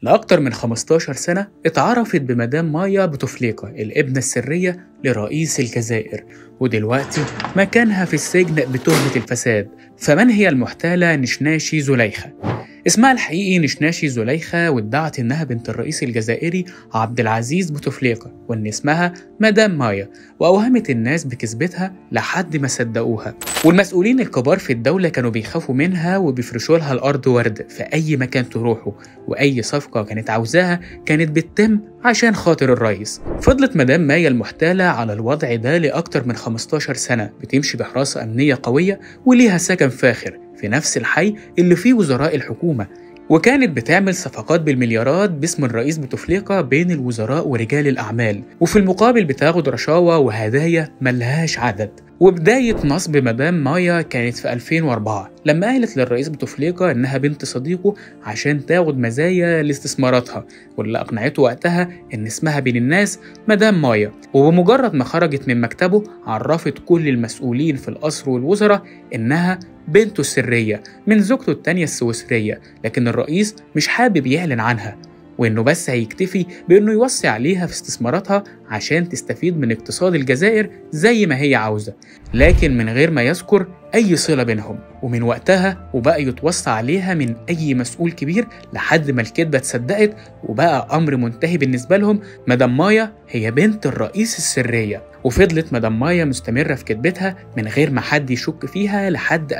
لأكتر من 15 سنة اتعرفت بمدام مايا بوتفليقة الابنة السرية لرئيس الجزائر، ودلوقتي مكانها في السجن بتهمة الفساد. فمن هي المحتالة نشناشي زليخة؟ اسمها الحقيقي نشناشي زليخة، وادعت إنها بنت الرئيس الجزائري عبد العزيز بوتفليقة وإن اسمها مدام مايا، وأوهمت الناس بكذبتها لحد ما صدقوها. والمسؤولين الكبار في الدولة كانوا بيخافوا منها وبيفرشوا لها الأرض ورد في أي مكان تروحوا، وأي صفقة كانت عاوزاها كانت بتتم عشان خاطر الرئيس. فضلت مدام مايا المحتالة على الوضع ده لأكتر من 15 سنة، بتمشي بحراسة أمنية قوية وليها سكن فاخر في نفس الحي اللي فيه وزراء الحكومة، وكانت بتعمل صفقات بالمليارات باسم الرئيس بوتفليقة بين الوزراء ورجال الأعمال، وفي المقابل بتاخد رشاوى وهدايا ملهاش عدد. وبداية نصب مدام مايا كانت في 2004 لما قالت للرئيس بوتفليقة إنها بنت صديقه عشان تاخد مزايا لاستثماراتها، واللي أقنعته وقتها إن اسمها بين الناس مدام مايا. وبمجرد ما خرجت من مكتبه عرفت كل المسؤولين في القصر والوزراء إنها بنته السرية من زوجته التانية السويسرية، لكن الرئيس مش حابب يعلن عنها، وإنه بس هيكتفي بإنه يوصي عليها في استثماراتها عشان تستفيد من اقتصاد الجزائر زي ما هي عاوزة، لكن من غير ما يذكر أي صلة بينهم. ومن وقتها وبقى يتوصى عليها من أي مسؤول كبير لحد ما الكذبة اتصدقت وبقى أمر منتهي بالنسبة لهم. مدام مايا هي بنت الرئيس السرية، وفضلت مدام مايا مستمرة في كذبتها من غير ما حد يشك فيها لحد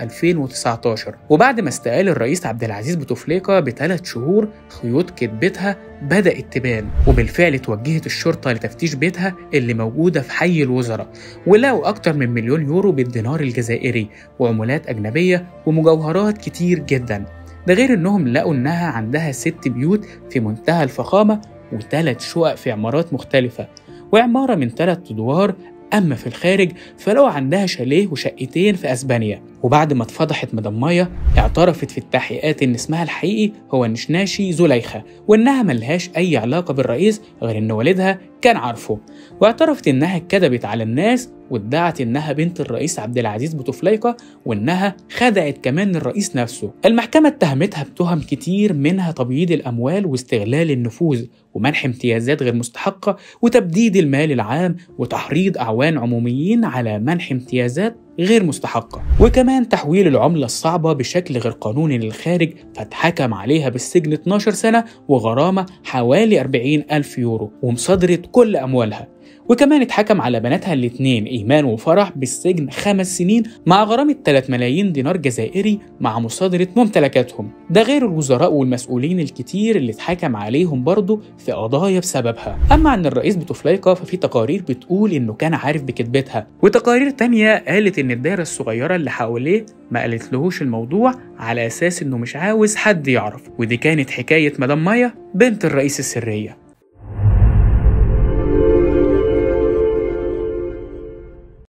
2019. وبعد ما استقال الرئيس عبد العزيز بوتفليقة ب3 شهور خيوط كذبتها بدأت تبان، وبالفعل توجهت الشرطة لتفتيش بيتها اللي موجودة في حي الوزراء، ولقوا أكتر من 1,000,000 يورو بالدينار الجزائري وعملات أجنبية ومجوهرات كتير جدا. ده غير إنهم لقوا إنها عندها 6 بيوت في منتهى الفخامة و3 شقق في عمارات مختلفة وعمارة من 3 أدوار. أما في الخارج فلقوا عندها شاليه وشقتين في أسبانيا. وبعد ما اتفضحت مدام مايا اعترفت في التحقيقات إن اسمها الحقيقي هو نشناشي زليخة، وإنها ملهاش أي علاقة بالرئيس غير إن والدها كان عارفه. واعترفت إنها كذبت على الناس وادعت إنها بنت الرئيس عبد العزيز بوتفليقة، وإنها خدعت كمان الرئيس نفسه. المحكمة اتهمتها بتهم كتير، منها تبييض الأموال واستغلال النفوذ ومنح امتيازات غير مستحقة وتبديد المال العام وتحريض أعوان عموميين على منح امتيازات غير مستحقة، وكمان تحويل العملة الصعبة بشكل غير قانوني للخارج، فاتحكم عليها بالسجن 12 سنة وغرامة حوالي 40,000 يورو ومصادرة كل أموالها. وكمان اتحكم على بناتها الاتنين إيمان وفرح بالسجن 5 سنين مع غرامة 3 ملايين دينار جزائري مع مصادرة ممتلكاتهم. ده غير الوزراء والمسؤولين الكتير اللي اتحكم عليهم برضه في قضايا بسببها. أما عن الرئيس بوتفليقة ففي تقارير بتقول إنه كان عارف بكذبتها، وتقارير تانية قالت إن الدائرة الصغيرة اللي حواليه ما قالتلهوش الموضوع على أساس إنه مش عاوز حد يعرف. ودي كانت حكاية مدام مايا بنت الرئيس السرية.